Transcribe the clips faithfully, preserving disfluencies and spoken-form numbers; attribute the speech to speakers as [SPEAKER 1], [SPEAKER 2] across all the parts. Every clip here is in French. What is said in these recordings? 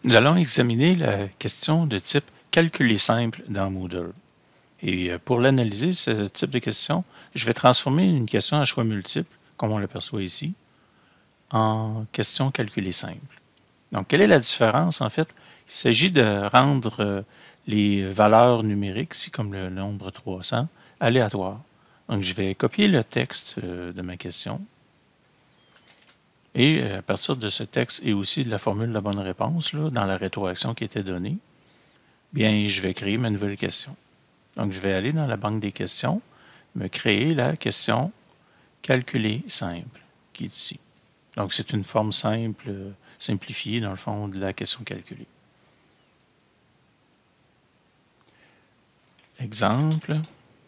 [SPEAKER 1] Nous allons examiner la question de type calculer simple dans Moodle. Et pour l'analyser, ce type de question, je vais transformer une question à choix multiple, comme on l'aperçoit ici, en question calculée simple. Donc, quelle est la différence? En fait, il s'agit de rendre les valeurs numériques, ici comme le nombre trois cents, aléatoires. Donc, je vais copier le texte de ma question. Et à partir de ce texte et aussi de la formule de la bonne réponse, là, dans la rétroaction qui était donnée, bien, je vais créer ma nouvelle question. Donc, je vais aller dans la banque des questions, me créer la question calculée simple, qui est ici. Donc, c'est une forme simple, simplifiée, dans le fond, de la question calculée. Exemple.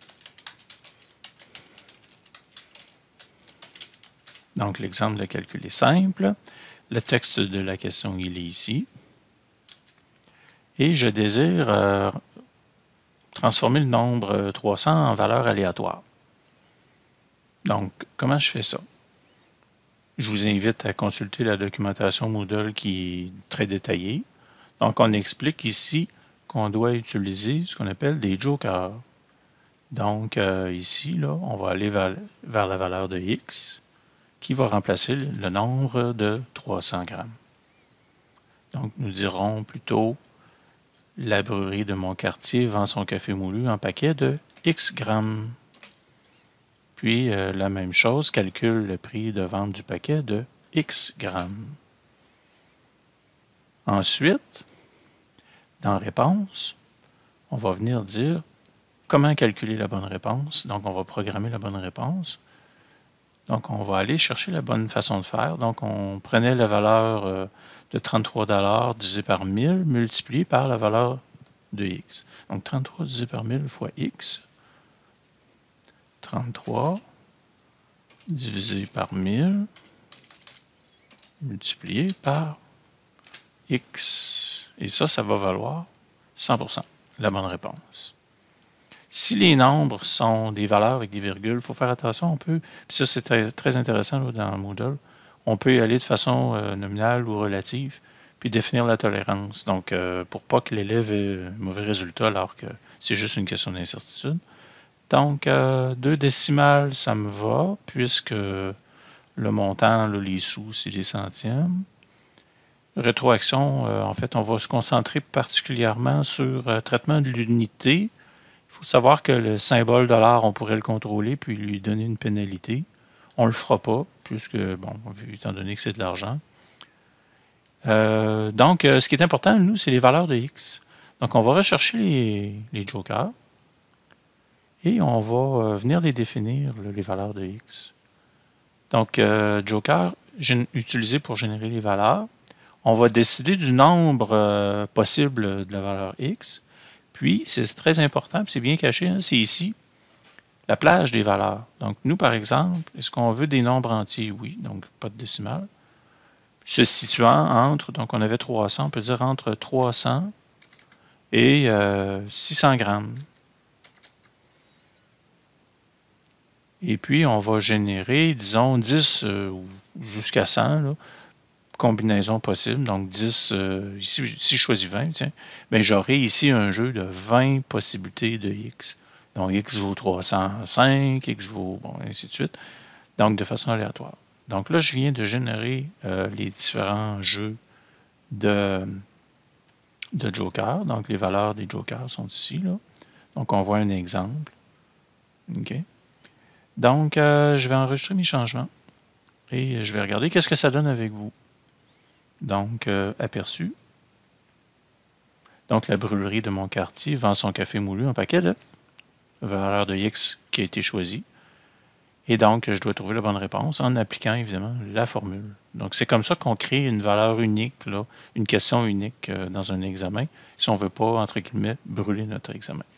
[SPEAKER 1] Donc, l'exemple de la calculée simple. Le texte de la question, il est ici. Et je désire euh, transformer le nombre trois cents en valeur aléatoire. Donc, comment je fais ça? Je vous invite à consulter la documentation Moodle qui est très détaillée. Donc, on explique ici qu'on doit utiliser ce qu'on appelle des jokers. Donc, euh, ici, là, on va aller vers, vers la valeur de x qui va remplacer le nombre de trois cents grammes. Donc, nous dirons plutôt la brûlerie de mon quartier vend son café moulu en paquet de X grammes. Puis, euh, la même chose, calcule le prix de vente du paquet de X grammes. Ensuite, dans réponse, on va venir dire comment calculer la bonne réponse. Donc, on va programmer la bonne réponse. Donc, on va aller chercher la bonne façon de faire. Donc, on prenait la valeur euh, de trente-trois dollars divisé par mille, multiplié par la valeur de x. Donc, trente-trois divisé par mille fois x. trente-trois divisé par mille, multiplié par x. Et ça, ça va valoir cent pour cent, la bonne réponse. Si les nombres sont des valeurs avec des virgules, il faut faire attention, on peut, puis ça c'est très, très intéressant là, dans Moodle, on peut y aller de façon euh, nominale ou relative, puis définir la tolérance. Donc, euh, pour pas que l'élève ait un mauvais résultat alors que c'est juste une question d'incertitude. Donc, euh, deux décimales, ça me va, puisque le montant, là, les sous, c'est des centièmes. Rétroaction, euh, en fait, on va se concentrer particulièrement sur le euh, traitement de l'unité. Il faut savoir que le symbole dollar, on pourrait le contrôler puis lui donner une pénalité. On ne le fera pas, puisque, bon, étant donné que c'est de l'argent. Euh, donc, euh, ce qui est important, nous, c'est les valeurs de x. Donc, on va rechercher les, les jokers et on va euh, venir les définir, là, les valeurs de x. Donc, euh, joker utilisé pour générer les valeurs. On va décider du nombre euh, possible de la valeur x. Puis, c'est très important, c'est bien caché, hein, c'est ici, la plage des valeurs. Donc, nous, par exemple, est-ce qu'on veut des nombres entiers? Oui, donc pas de décimale. Se situant entre, donc on avait trois cents, on peut dire entre trois cents et euh, six cents grammes. Et puis, on va générer, disons, dix euh, jusqu'à cent, là, combinaisons possibles. Donc, dix, euh, ici, si je choisis vingt, tiens, ben, j'aurai ici un jeu de vingt possibilités de x. Donc, x vaut trois cent cinq, x vaut, bon, ainsi de suite. Donc, de façon aléatoire. Donc là, je viens de générer euh, les différents jeux de, de jokers. Donc, les valeurs des jokers sont ici, là. Donc, on voit un exemple. OK. Donc, euh, je vais enregistrer mes changements. Et je vais regarder qu'est-ce que ça donne avec vous. Donc, euh, aperçu. Donc, la brûlerie de mon quartier vend son café moulu en paquet de valeur de x qui a été choisie. Et donc, je dois trouver la bonne réponse en appliquant, évidemment, la formule. Donc, c'est comme ça qu'on crée une valeur unique, là, une question unique euh, dans un examen, si on ne veut pas, entre guillemets, brûler notre examen.